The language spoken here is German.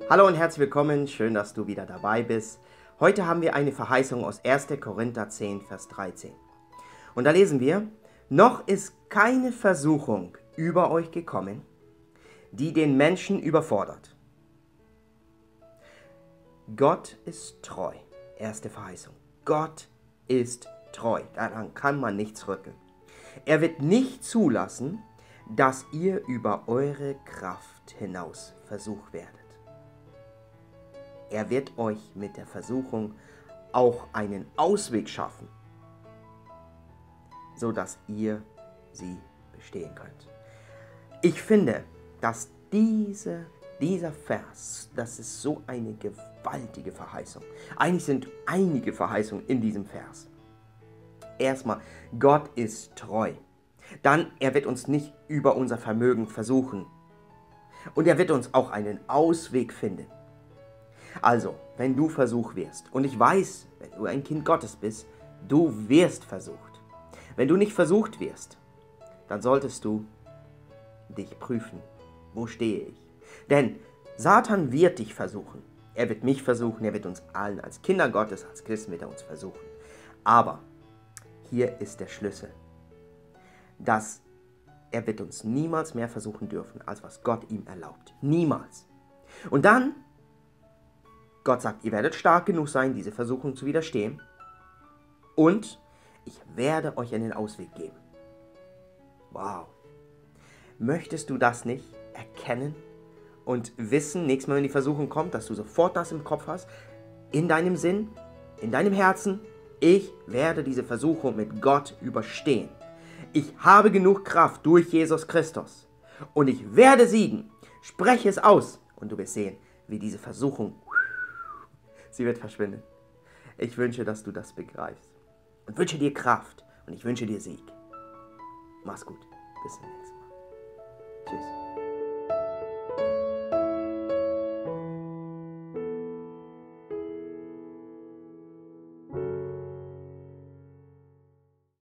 Hallo und herzlich willkommen, schön, dass du wieder dabei bist. Heute haben wir eine Verheißung aus 1. Korinther 10, Vers 13. Und da lesen wir, noch ist keine Versuchung über euch gekommen, die den Menschen überfordert. Gott ist treu. Erste Verheißung. Gott ist treu. Daran kann man nichts rütteln. Er wird nicht zulassen, dass ihr über eure Kraft hinaus versucht werdet. Er wird euch mit der Versuchung auch einen Ausweg schaffen, sodass ihr sie bestehen könnt. Ich finde, dass dieser Vers, das ist so eine gewaltige Verheißung. Eigentlich sind einige Verheißungen in diesem Vers. Erstmal, Gott ist treu. Dann, er wird uns nicht über unser Vermögen versuchen. Und er wird uns auch einen Ausweg finden. Also, wenn du versucht wirst, und ich weiß, wenn du ein Kind Gottes bist, du wirst versucht. Wenn du nicht versucht wirst, dann solltest du dich prüfen. Wo stehe ich? Denn Satan wird dich versuchen. Er wird mich versuchen, er wird uns allen als Kinder Gottes, als Christen wird er uns versuchen. Aber hier ist der Schlüssel, dass er wird uns niemals mehr versuchen dürfen, als was Gott ihm erlaubt. Niemals. Und dann Gott sagt, ihr werdet stark genug sein, diese Versuchung zu widerstehen. Und ich werde euch einen Ausweg geben. Wow. Möchtest du das nicht erkennen und wissen, nächstes Mal, wenn die Versuchung kommt, dass du sofort das im Kopf hast, in deinem Sinn, in deinem Herzen, ich werde diese Versuchung mit Gott überstehen. Ich habe genug Kraft durch Jesus Christus. Und ich werde siegen. Spreche es aus und du wirst sehen, wie diese Versuchung sie wird verschwinden. Ich wünsche, dass du das begreifst. Und wünsche dir Kraft. Und ich wünsche dir Sieg. Mach's gut. Bis zum nächsten Mal. Tschüss.